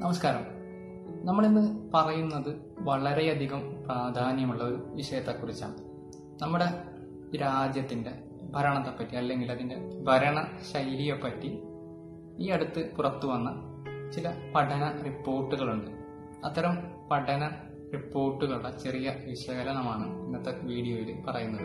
നമസ്കാരം. നമ്മളിന്ന് പറയുന്നത് വളരെയധികം പ്രാധാന്യമുള്ള ഒരു വിഷയത്തെക്കുറിച്ചാണ്. നമ്മുടെ രാജ്യത്തിൻ്റെ ഭരണത്തെപ്പറ്റി അല്ലെങ്കിൽ അതിൻ്റെ ഭരണശൈലിയെപ്പറ്റി ഈ അടുത്ത് പുറത്തു വന്ന ചില പഠന റിപ്പോർട്ടുകളുണ്ട്. അത്തരം പഠന റിപ്പോർട്ടുകളുടെ ചെറിയ വിശകലനമാണ് ഇന്നത്തെ വീഡിയോയിൽ പറയുന്നത്.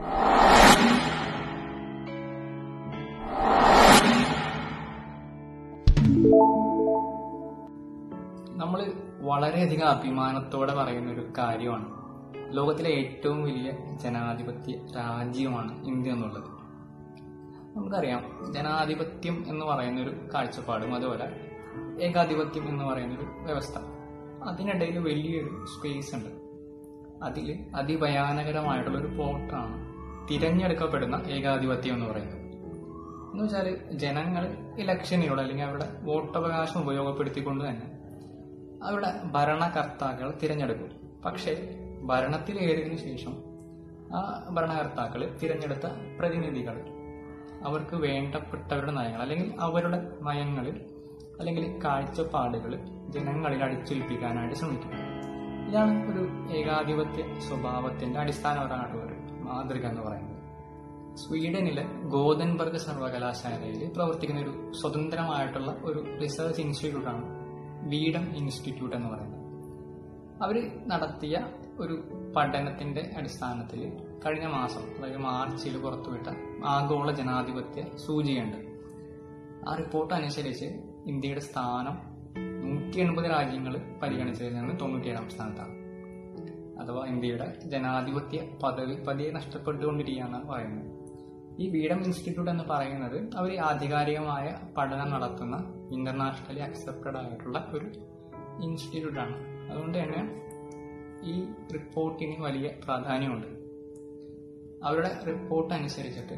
നമ്മൾ വളരെയധികം അഭിമാനത്തോടെ പറയുന്ന ഒരു കാര്യമാണ്, ലോകത്തിലെ ഏറ്റവും വലിയ ജനാധിപത്യ രാജ്യമാണ് ഇന്ത്യ എന്നുള്ളത്. നമുക്കറിയാം, ജനാധിപത്യം എന്ന് പറയുന്നൊരു കാഴ്ചപ്പാടും അതുപോലെ ഏകാധിപത്യം എന്ന് പറയുന്നൊരു വ്യവസ്ഥ, അതിനിടയിൽ വലിയൊരു സ്പേസ് ഉണ്ട്. അതിൽ അതിഭയാനകരമായിട്ടുള്ളൊരു പ്ലോട്ടാണ് തിരഞ്ഞെടുക്കപ്പെടുന്ന ഏകാധിപത്യം എന്ന് പറയുന്നത്. എന്ന് വെച്ചാൽ ജനങ്ങൾ ഇലക്ഷനിലൂടെ അല്ലെങ്കിൽ അവരുടെ വോട്ടവകാശം ഉപയോഗപ്പെടുത്തിക്കൊണ്ട് തന്നെ അവരുടെ ഭരണകർത്താക്കൾ തിരഞ്ഞെടുക്കും. പക്ഷേ ഭരണത്തിലേറിയതിനു ശേഷം ആ ഭരണകർത്താക്കൾ തിരഞ്ഞെടുത്ത പ്രതിനിധികൾ അവർക്ക് വേണ്ടപ്പെട്ടവരുടെ നയങ്ങൾ അല്ലെങ്കിൽ അവരുടെ നയങ്ങൾ അല്ലെങ്കിൽ കാഴ്ചപ്പാടുകൾ ജനങ്ങളിൽ അടിച്ചേൽപ്പിക്കാനായിട്ട് ശ്രമിക്കും. ഇതാണ് ഒരു ഏകാധിപത്യ സ്വഭാവത്തിന്റെ അടിസ്ഥാനപരമായിട്ടുള്ള ഒരു മാതൃക എന്ന് പറയുന്നത്. സ്വീഡനിലെ ഗോതൻബർഗ് സർവകലാശാലയിൽ പ്രവർത്തിക്കുന്ന ഒരു സ്വതന്ത്രമായിട്ടുള്ള ഒരു റിസർച്ച് ഇൻസ്റ്റിറ്റ്യൂട്ടാണ് വീഡം ഇൻസ്റ്റിറ്റ്യൂട്ട് എന്ന് പറയുന്നത്. അവർ നടത്തിയ ഒരു പഠനത്തിന്റെ അടിസ്ഥാനത്തിൽ കഴിഞ്ഞ മാസം, അതായത് മാർച്ചിൽ പുറത്തുവിട്ട ആഗോള ജനാധിപത്യ സൂചികയുണ്ട്. ആ റിപ്പോർട്ട് അനുസരിച്ച് ഇന്ത്യയുടെ സ്ഥാനം 180 രാജ്യങ്ങൾ പരിഗണിച്ചതിൽ നിന്ന് 97ാം സ്ഥാനത്താണ്. അഥവാ ഇന്ത്യയുടെ ജനാധിപത്യ പദവി പതിയെ നഷ്ടപ്പെട്ടുകൊണ്ടിരിക്കുകയാണെന്നാണ് പറയുന്നത്. ഈ വീഡം ഇൻസ്റ്റിറ്റ്യൂട്ട് എന്ന് പറയുന്നത് അവർ ആധികാരികമായ പഠനം നടത്തുന്ന ഇന്റർനാഷണലി അക്സെപ്റ്റഡ് ആയിട്ടുള്ള ഒരു ഇൻസ്റ്റിറ്റ്യൂട്ടാണ്. അതുകൊണ്ട് തന്നെ ഈ റിപ്പോർട്ടിന് വലിയ പ്രാധാന്യമുണ്ട്. അവരുടെ റിപ്പോർട്ട് അനുസരിച്ചിട്ട്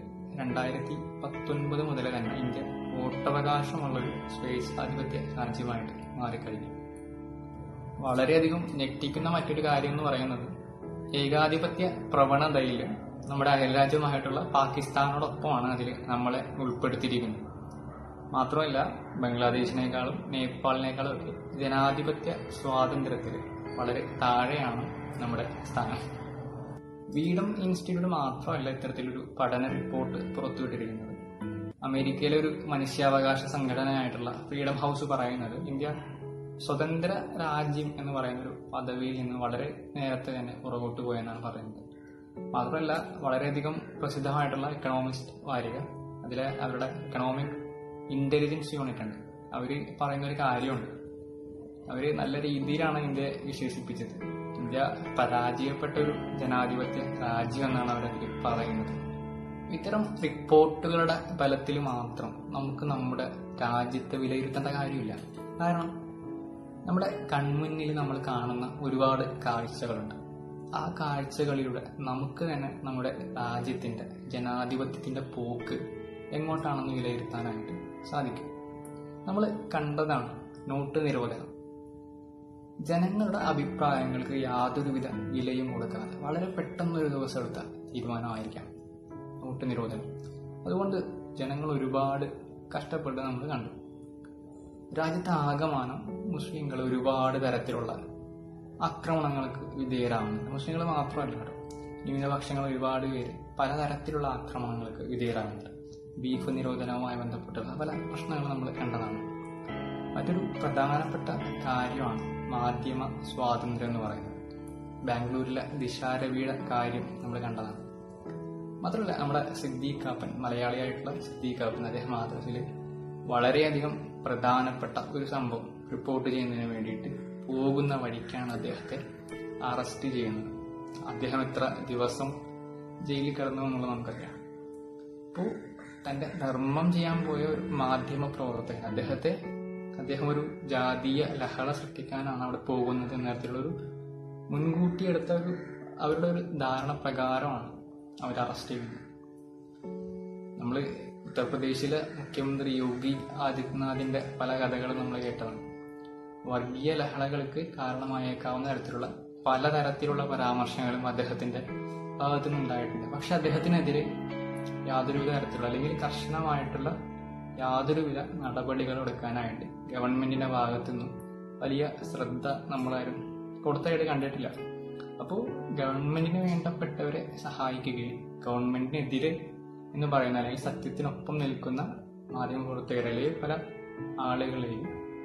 2019 മുതൽ തന്നെ ഇന്ത്യ വോട്ടവകാശമുള്ളൊരു സ്പേസ് ആധിപത്യ രാജ്യമായിട്ട് മാറിക്കഴിഞ്ഞു. വളരെയധികം ഞെട്ടിക്കുന്ന മറ്റൊരു കാര്യം എന്ന് പറയുന്നത്, ഏകാധിപത്യ പ്രവണതയിൽ നമ്മുടെ അയൽരാജ്യമായിട്ടുള്ള പാകിസ്ഥാനോടൊപ്പമാണ് അതിൽ നമ്മളെ ഉൾപ്പെടുത്തിയിരിക്കുന്നത്. മാത്രമല്ല, ബംഗ്ലാദേശിനേക്കാളും നേപ്പാളിനേക്കാളും ഒക്കെ ജനാധിപത്യ സ്വാതന്ത്ര്യത്തിൽ വളരെ താഴെയാണ് നമ്മുടെ സ്ഥാനം. വീഡം ഇൻസ്റ്റിറ്റ്യൂട്ട് മാത്രമല്ല ഇത്തരത്തിലൊരു പഠന റിപ്പോർട്ട് പുറത്തുവിട്ടിരിക്കുന്നത്. അമേരിക്കയിലെ ഒരു മനുഷ്യാവകാശ സംഘടനയായിട്ടുള്ള ഫ്രീഡം ഹൗസ് പറയുന്നത് ഇന്ത്യ സ്വതന്ത്ര രാജ്യം എന്ന് പറയുന്നൊരു പദവിയിൽ നിന്ന് വളരെ നേരത്തെ തന്നെ പുറകോട്ട് പോയെന്നാണ് പറയുന്നത്. മാത്രമല്ല, വളരെയധികം പ്രസിദ്ധമായിട്ടുള്ള എക്കണോമിസ്റ്റ് വാരിക, അതിലെ അവരുടെ എക്കണോമിക് ഇന്റലിജൻസ് യൂണിറ്റ് ഉണ്ട്. അവർ പറയുന്ന ഒരു കാര്യമുണ്ട്, അവർ നല്ല രീതിയിലാണ് ഇന്ത്യയെ വിശേഷിപ്പിച്ചത്. ഇന്ത്യ പരാജയപ്പെട്ട ഒരു ജനാധിപത്യ രാജ്യം എന്നാണ് അവരതിൽ പറയുന്നത്. ഇത്തരം റിപ്പോർട്ടുകളുടെ ബലത്തിൽ മാത്രം നമുക്ക് നമ്മുടെ രാജ്യത്തെ വിലയിരുത്തേണ്ട കാര്യമില്ല. കാരണം നമ്മുടെ കൺമുന്നിൽ നമ്മൾ കാണുന്ന ഒരുപാട് കാഴ്ചകളുണ്ട്. ആ കാഴ്ചകളിലൂടെ നമുക്ക് തന്നെ നമ്മുടെ രാജ്യത്തിന്റെ ജനാധിപത്യത്തിന്റെ പോക്ക് എങ്ങോട്ടാണെന്ന് വിലയിരുത്താനായിട്ട് സാധിക്കും. നമ്മൾ കണ്ടതാണ് നോട്ട് നിരോധനം. ജനങ്ങളുടെ അഭിപ്രായങ്ങൾക്ക് യാതൊരുവിധ വിലയും കൊടുക്കാതെ വളരെ പെട്ടെന്നൊരു ദിവസം എടുത്ത തീരുമാനമായിരിക്കാം നോട്ട് നിരോധനം. അതുകൊണ്ട് ജനങ്ങൾ ഒരുപാട് കഷ്ടപ്പെട്ട് നമ്മൾ കണ്ടു. രാജ്യത്തെ ആകമാനം മുസ്ലിങ്ങൾ ഒരുപാട് തരത്തിലുള്ള ആക്രമണങ്ങൾക്ക് വിധേയരാകുന്നുണ്ട്. മുസ്ലിങ്ങൾ മാത്രമല്ല കേട്ടോ, ന്യൂനപക്ഷങ്ങൾ ഒരുപാട് പേര് പലതരത്തിലുള്ള ആക്രമണങ്ങൾക്ക് വിധേയരാകുന്നുണ്ട്. ബീഫ് നിരോധനവുമായി ബന്ധപ്പെട്ടുള്ള പല പ്രശ്നങ്ങൾ നമ്മൾ കണ്ടതാണ്. മറ്റൊരു പ്രധാനപ്പെട്ട കാര്യമാണ് മാധ്യമ സ്വാതന്ത്ര്യം എന്ന് പറയുന്നത്. ബാംഗ്ലൂരിലെ ദിശാരവിയുടെ കാര്യം നമ്മൾ കണ്ടതാണ്. മാത്രമല്ല, നമ്മുടെ സിദ്ദീഖ് കാപ്പൻ, മലയാളിയായിട്ടുള്ള സിദ്ദീഖ് കാപ്പൻ, അദ്ദേഹം മാതൃകയിൽ വളരെയധികം പ്രധാനപ്പെട്ട ഒരു സംഭവം റിപ്പോർട്ട് ചെയ്യുന്നതിന് വേണ്ടിയിട്ട് പോകുന്ന വഴിക്കാണ് അദ്ദേഹത്തെ അറസ്റ്റ് ചെയ്യുന്നത്. അദ്ദേഹം എത്ര ദിവസം ജയിലിൽ കിടന്നു എന്നുള്ളത് നമുക്കറിയാം. അപ്പോൾ തന്റെ ധർമ്മം ചെയ്യാൻ പോയ ഒരു മാധ്യമ പ്രവർത്തകൻ അദ്ദേഹം ഒരു ജാതീയ ലഹള സൃഷ്ടിക്കാനാണ് അവിടെ പോകുന്നത് എന്ന തരത്തിലുള്ളൊരു മുൻകൂട്ടി എടുത്ത അവരുടെ ഒരു ധാരണ പ്രകാരമാണ് അവർ അറസ്റ്റ് ചെയ്യുന്നത്. നമ്മൾ ഉത്തർപ്രദേശിലെ മുഖ്യമന്ത്രി യോഗി ആദിത്യനാഥിന്റെ പല കഥകളും നമ്മൾ കേട്ടതാണ്. വർഗീയ ലഹളകൾക്ക് കാരണമായേക്കാവുന്ന തരത്തിലുള്ള പലതരത്തിലുള്ള പരാമർശങ്ങളും അദ്ദേഹത്തിന്റെ ഭാഗത്തുനിന്നുണ്ടായിട്ടുണ്ട്. പക്ഷെ അദ്ദേഹത്തിനെതിരെ യാതൊരുവിധ തരത്തിലുള്ള അല്ലെങ്കിൽ കർശനമായിട്ടുള്ള യാതൊരുവിധ നടപടികളും എടുക്കാനായിട്ട് ഗവൺമെന്റിന്റെ ഭാഗത്തുനിന്നും വലിയ ശ്രദ്ധ നമ്മളാരും കൊടുത്തതായിട്ട് കണ്ടിട്ടില്ല. അപ്പോൾ ഗവൺമെന്റിന് വേണ്ടപ്പെട്ടവരെ സഹായിക്കുകയും ഗവൺമെന്റിനെതിരെ എന്ന് പറയുന്ന അല്ലെങ്കിൽ സത്യത്തിനൊപ്പം നിൽക്കുന്ന മാധ്യമപ്രവർത്തകരിലെ പല ആളുകളെയും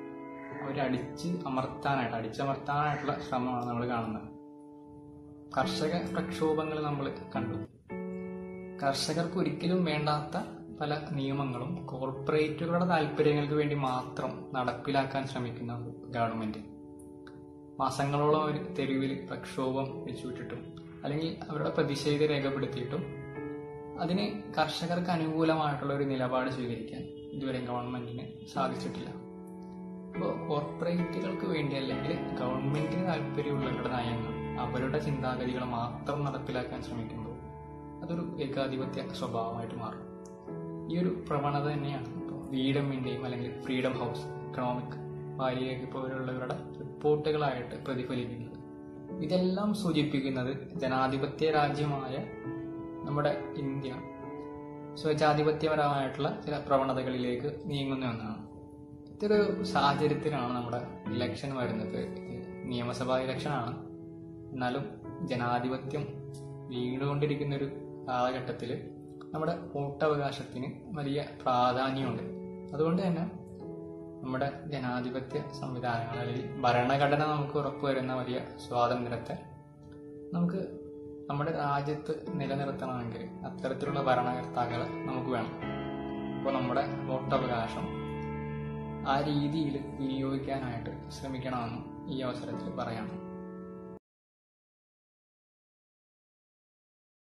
അടിച്ചമർത്താനായിട്ടുള്ള ശ്രമമാണ് നമ്മൾ കാണുന്നത്. കർഷക പ്രക്ഷോഭങ്ങൾ നമ്മൾ കണ്ടു. കർഷകർക്ക് ഒരിക്കലും വേണ്ടാത്ത പല നിയമങ്ങളും കോർപ്പറേറ്റുകളുടെ താല്പര്യങ്ങൾക്ക് വേണ്ടി മാത്രം നടപ്പിലാക്കാൻ ശ്രമിക്കുന്ന ഗവൺമെന്റ് മാസങ്ങളോളം ഒരു തെരുവിൽ പ്രക്ഷോഭം വെച്ചുവിട്ടിട്ടും അല്ലെങ്കിൽ അവരുടെ പ്രതിഷേധം രേഖപ്പെടുത്തിയിട്ടും അതിന് കർഷകർക്ക് അനുകൂലമായിട്ടുള്ള ഒരു നിലപാട് സ്വീകരിക്കാൻ ഇതുവരെ ഗവൺമെന്റിന് സാധിച്ചിട്ടില്ല. അപ്പോൾ കോർപ്പറേറ്റുകൾക്ക് വേണ്ടി അല്ലെങ്കിൽ ഗവൺമെന്റിന് താല്പര്യമുള്ളവരുടെ നയങ്ങൾ അവരുടെ ചിന്താഗതികൾ മാത്രം നടപ്പിലാക്കാൻ ശ്രമിക്കുമ്പോൾ അതൊരു ഏകാധിപത്യ സ്വഭാവമായിട്ട് മാറും. ഈ ഒരു പ്രവണത തന്നെയാണ് ഇപ്പോൾ വീഡമിന്റെയും അല്ലെങ്കിൽ ഫ്രീഡം ഹൗസ്, എക്കണോമിക് വാരികയൊക്കെ പോലുള്ളവരുടെ റിപ്പോർട്ടുകളായിട്ട് പ്രതിഫലിക്കുന്നത്. ഇതെല്ലാം സൂചിപ്പിക്കുന്നത് ജനാധിപത്യ രാജ്യമായ നമ്മുടെ ഇന്ത്യ സ്വജാധിപത്യപരമായിട്ടുള്ള ചില പ്രവണതകളിലേക്ക് നീങ്ങുന്നു എന്നാണ്. ഇതൊരു സാഹചര്യത്തിലാണ് നമ്മുടെ ഇലക്ഷൻ വരുന്നത്. നിയമസഭാ ഇലക്ഷനാണ്. എന്നാലും ജനാധിപത്യം വീണുകൊണ്ടിരിക്കുന്ന ഒരു കാലഘട്ടത്തിൽ നമ്മുടെ വോട്ടവകാശത്തിന് വലിയ പ്രാധാന്യമുണ്ട്. അതുകൊണ്ട് തന്നെ നമ്മുടെ ജനാധിപത്യ സംവിധാനങ്ങൾ അല്ലെങ്കിൽ ഭരണഘടന നമുക്ക് ഉറപ്പുവരുന്ന വലിയ സ്വാതന്ത്ര്യത്തെ നമുക്ക് നമ്മുടെ രാജ്യത്ത് നിലനിർത്തണമെങ്കിൽ അത്തരത്തിലുള്ള ഭരണകർത്താക്കൾ നമുക്ക് വേണം. അപ്പോൾ നമ്മുടെ വോട്ടവകാശം ആ രീതിയിൽ വിനിയോഗിക്കാനായിട്ട് ശ്രമിക്കണമെന്ന് ഈ അവസരത്തിൽ പറയാം.